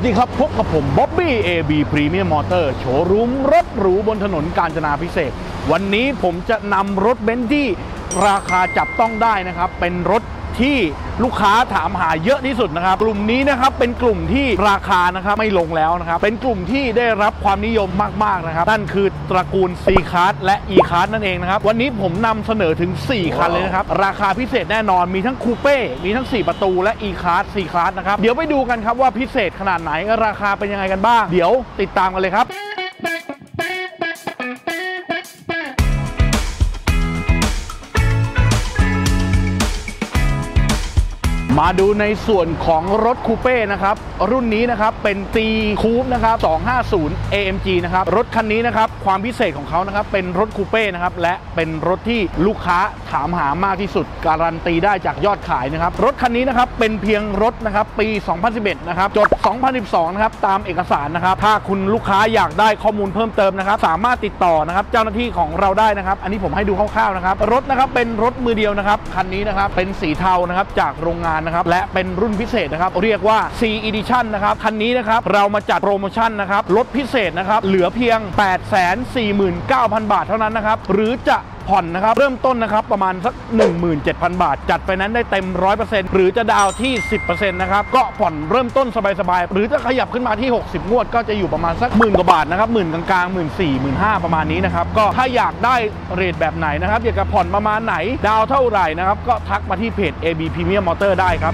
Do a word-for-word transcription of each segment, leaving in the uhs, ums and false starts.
ดีครับพบกับผมบ๊อบบี้ เอ บี Premium Motor โชว์รูมรถหรูบนถนนกาญจนาภิเษกวันนี้ผมจะนำรถเบนซ์ที่ราคาจับต้องได้นะครับเป็นรถที่ลูกค้าถามหาเยอะที่สุดนะครับกลุ่มนี้นะครับเป็นกลุ่มที่ราคานะครับไม่ลงแล้วนะครับเป็นกลุ่มที่ได้รับความนิยมมากๆนะครับนั่นคือตระกูล C Class และ E Class นั่นเองนะครับวันนี้ผมนำเสนอถึงสี่คันเลยนะครับราคาพิเศษแน่นอนมีทั้งคูเป้มีทั้งสี่ประตูและ E Class C Class นะครับเดี๋ยวไปดูกันครับว่าพิเศษขนาดไหนราคาเป็นยังไงกันบ้างเดี๋ยวติดตามกันเลยครับมาดูในส่วนของรถคูเป้นะครับรุ่นนี้นะครับเป็น C Coupe นะครับสองห้าศูนย์ เอ เอ็ม จี นะครับรถคันนี้นะครับความพิเศษของเขานะครับเป็นรถคูเป้นะครับและเป็นรถที่ลูกค้าถามหามากที่สุดการันตีได้จากยอดขายนะครับรถคันนี้นะครับเป็นเพียงรถนะครับปีสองพันสิบเอ็ดนะครับจดสองพันสิบสองนะครับตามเอกสารนะครับถ้าคุณลูกค้าอยากได้ข้อมูลเพิ่มเติมนะครับสามารถติดต่อนะครับเจ้าหน้าที่ของเราได้นะครับอันนี้ผมให้ดูคร่าวๆนะครับรถนะครับเป็นรถมือเดียวนะครับคันนี้นะครับเป็นสีเทานะครับจากโรงงานนะครับและเป็นรุ่นพิเศษนะครับเรียกว่า C Edition นะครับคันนี้นะครับเรามาจัดโปรโมชั่นนะครับลดพิเศษนะครับเหลือเพียง แปดแสนสี่หมื่นเก้าพัน บาทเท่านั้นนะครับหรือจะผ่อนนะครับเริ่มต้นนะครับประมาณสัก หนึ่งหมื่นเจ็ดพัน บาทจัดไฟแนนซ์ได้เต็ม ร้อยเปอร์เซ็นต์ หรือจะดาวที่ สิบเปอร์เซ็นต์ นะครับก็ผ่อนเริ่มต้นสบายๆหรือจะขยับขึ้นมาที่หกสิบงวดก็จะอยู่ประมาณสักหมื่นกว่าบาทนะครับหมื่นกลางๆ หนึ่งหมื่นสี่พัน หนึ่งหมื่นห้าพัน ประมาณนี้นะครับก็ถ้าอยากได้เรทแบบไหนนะครับอยากจะผ่อนประมาณไหนดาวเท่าไหร่นะครับก็ทักมาที่เพจ เอ บี Premium Motor ได้ครับ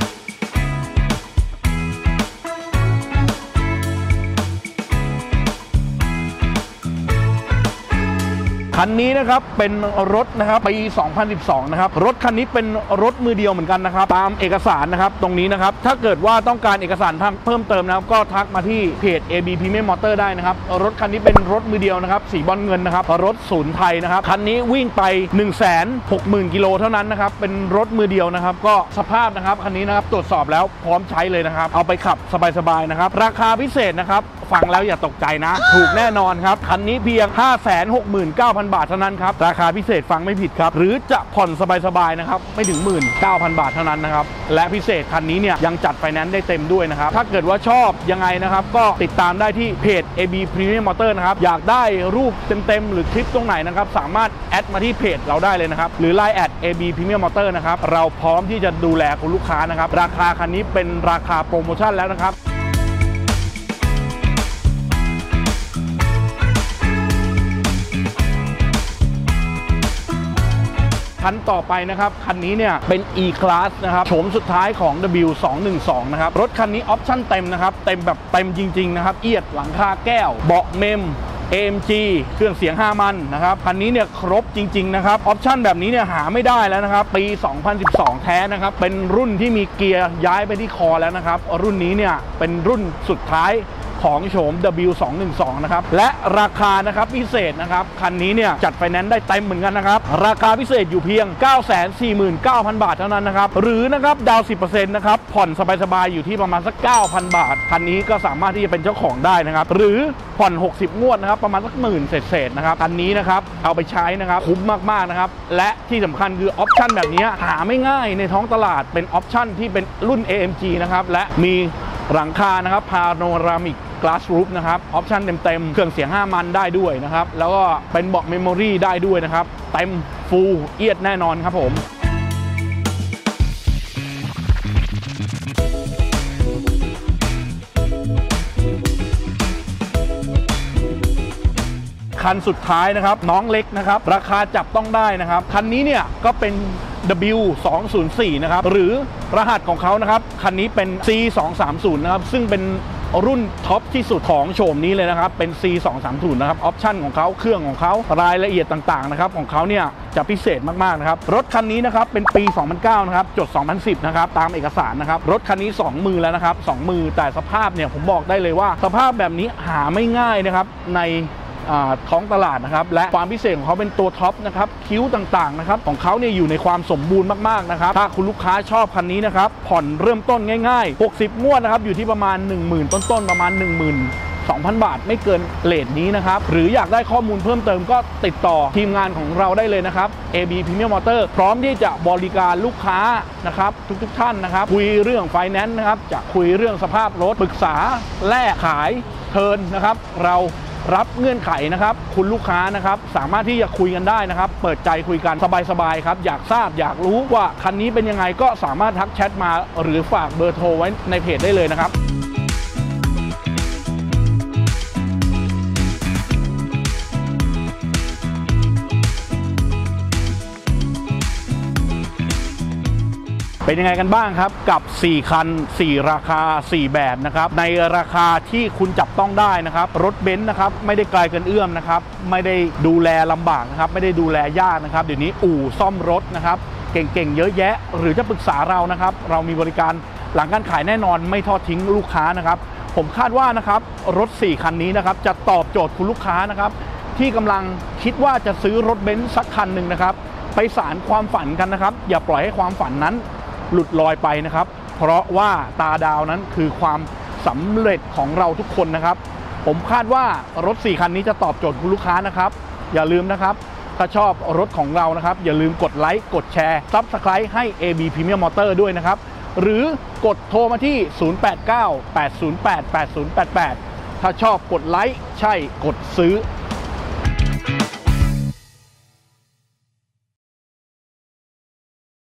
คันนี้นะครับเป็นรถนะครับปีสองพันสิบสองนะครับรถคันนี้เป็นรถมือเดียวเหมือนกันนะครับตามเอกสารนะครับตรงนี้นะครับถ้าเกิดว่าต้องการเอกสารเพิ่มเติมนะครับก็ทักมาที่เพจ เอ บี Premium Motor ได้นะครับรถคันนี้เป็นรถมือเดียวนะครับสีบอลเงินนะครับรถศูนย์ไทยนะครับคันนี้วิ่งไป หนึ่งแสนหกหมื่น กิโลเท่านั้นนะครับเป็นรถมือเดียวนะครับก็สภาพนะครับคันนี้นะครับตรวจสอบแล้วพร้อมใช้เลยนะครับเอาไปขับสบายๆนะครับราคาพิเศษนะครับฟังแล้วอย่าตกใจนะถูกแน่นอนครับคันนี้เพียง ห้าแสนหกหมื่นเก้าพัน บาทเท่านั้นครับราคาพิเศษฟังไม่ผิดครับหรือจะผ่อนสบายๆนะครับไม่ถึง หนึ่งหมื่นเก้าพัน บาทเท่านั้นนะครับและพิเศษคันนี้เนี่ยยังจัดไฟแนนซ์ได้เต็มด้วยนะครับถ้าเกิดว่าชอบยังไงนะครับก็ติดตามได้ที่เพจ เอ บี Premium Motor นะครับอยากได้รูปเต็มๆหรือคลิปตรงไหนนะครับสามารถแอดมาที่เพจเราได้เลยนะครับหรือ ไลน์ แอท เอ บี Premium Motor นะครับเราพร้อมที่จะดูแลคุณลูกค้านะครับราคาคันนี้เป็นราคาโปรโมชั่นแล้วนะครับคันต่อไปนะครับคันนี้เนี่ยเป็น E Class นะครับโฉมสุดท้ายของ ดับเบิลยู สองหนึ่งสอง นะครับรถคันนี้ออปชั่นเต็มนะครับเต็มแบบเต็มจริงๆนะครับเอียดหลังคาแก้วเบาะเมม เอ เอ็ม จี เครื่องเสียงห้ามันนะครับคันนี้เนี่ยครบจริงๆนะครับออปชั่นแบบนี้เนี่ยหาไม่ได้แล้วนะครับปีสองพันสิบสองแท้นะครับเป็นรุ่นที่มีเกียร์ย้ายไปที่คอแล้วนะครับรุ่นนี้เนี่ยเป็นรุ่นสุดท้ายของโฉม ดับเบิลยู สองหนึ่งสอง นะครับและราคานะครับพิเศษนะครับคันนี้เนี่ยจัดไฟแนนซ์ได้เต็มเหมือนกันนะครับราคาพิเศษอยู่เพียง เก้าแสนสี่หมื่นเก้าพัน บาทเท่านั้นนะครับหรือนะครับดาว สิบเปอร์เซ็นต์ นะครับผ่อนสบายๆอยู่ที่ประมาณสัก เก้าพัน บาทคันนี้ก็สามารถที่จะเป็นเจ้าของได้นะครับหรือผ่อนหกสิบงวดนะครับประมาณสักหมื่นเศษๆนะครับคันนี้นะครับเอาไปใช้นะครับคุ้มมากๆนะครับและที่สำคัญคือออปชั่นแบบนี้หาไม่ง่ายในท้องตลาดเป็นออปชั่นที่เป็นรุ่น เอ เอ็ม จี นะครับและมีหลังคานะครับพาโนรามิกGlass Roof นะครับออปชั่นเต็มๆเครื่องเสียงห้ามันได้ด้วยนะครับแล้วก็เป็นเบาะเมมโมรี่ได้ด้วยนะครับเต็มฟูลเอียดแน่นอนครับผมคันสุดท้ายนะครับน้องเล็กนะครับราคาจับต้องได้นะครับคันนี้เนี่ยก็เป็น ดับเบิลยู สองศูนย์สี่ นะครับหรือรหัสของเขานะครับคันนี้เป็น ซี สองสามศูนย์ นะครับซึ่งเป็นรุ่นท็อปที่สุดของโฉมนี้เลยนะครับเป็น ซี สองสามศูนย์ นะครับออปชั่นของเขาเครื่องของเขารายละเอียดต่างๆนะครับของเขาเนี่ยจะพิเศษมากๆนะครับรถคันนี้นะครับเป็นปีสองพันเก้านะครับจดสองพันสิบนะครับตามเอกสารนะครับรถคันนี้สองมือแล้วนะครับสองมือแต่สภาพเนี่ยผมบอกได้เลยว่าสภาพแบบนี้หาไม่ง่ายนะครับในท้องตลาดนะครับและความพิเศษของเขาเป็นตัวท็อปนะครับคิ้วต่างๆนะครับของเขาเนี่ยอยู่ในความสมบูรณ์มากๆนะครับถ้าคุณลูกค้าชอบคันนี้นะครับผ่อนเริ่มต้นง่ายๆหกสิบงวดนะครับอยู่ที่ประมาณ หนึ่งหมื่น ต้นๆประมาณ หนึ่งหมื่นสองพัน บาทไม่เกินเรทนี้นะครับหรืออยากได้ข้อมูลเพิ่มเติมก็ติดต่อทีมงานของเราได้เลยนะครับ เอ บี Premium Motor พร้อมที่จะบริการลูกค้านะครับทุกๆท่านนะครับคุยเรื่องไฟแนนซ์นะครับจะคุยเรื่องสภาพรถปรึกษาแลกขายเทิร์นนะครับเรารับเงื่อนไขนะครับคุณลูกค้านะครับสามารถที่จะคุยกันได้นะครับเปิดใจคุยกันสบายๆครับอยากทราบอยากรู้ว่าคันนี้เป็นยังไงก็สามารถทักแชทมาหรือฝากเบอร์โทรไว้ในเพจได้เลยนะครับเป็นยังไงกันบ้างครับกับสี่คันสี่ราคาสี่แบบนะครับในราคาที่คุณจับต้องได้นะครับรถเบนซ์นะครับไม่ได้ไกลเกินเอื้อมนะครับไม่ได้ดูแลลำบากนะครับไม่ได้ดูแลยากนะครับเดี๋ยวนี้อู่ซ่อมรถนะครับเก่งๆเยอะแยะหรือจะปรึกษาเรานะครับเรามีบริการหลังการขายแน่นอนไม่ทอดทิ้งลูกค้านะครับผมคาดว่านะครับรถสี่คันนี้นะครับจะตอบโจทย์คุณลูกค้านะครับที่กำลังคิดว่าจะซื้อรถเบนซ์สักคันหนึ่งนะครับไปสานความฝันกันนะครับอย่าปล่อยให้ความฝันนั้นหลุดลอยไปนะครับเพราะว่าตาดาวนั้นคือความสำเร็จของเราทุกคนนะครับผมคาดว่ารถสี่คันนี้จะตอบโจทย์คุณลูกค้านะครับอย่าลืมนะครับถ้าชอบรถของเรานะครับอย่าลืมกดไลค์กดแชร์ ซับสไครบ์ ให้ เอ บี Premium Motor ด้วยนะครับหรือกดโทรมาที่ศูนย์ แปด เก้า แปด ศูนย์ แปด แปด ศูนย์ แปด แปดถ้าชอบกดไลค์ใช่กดซื้อ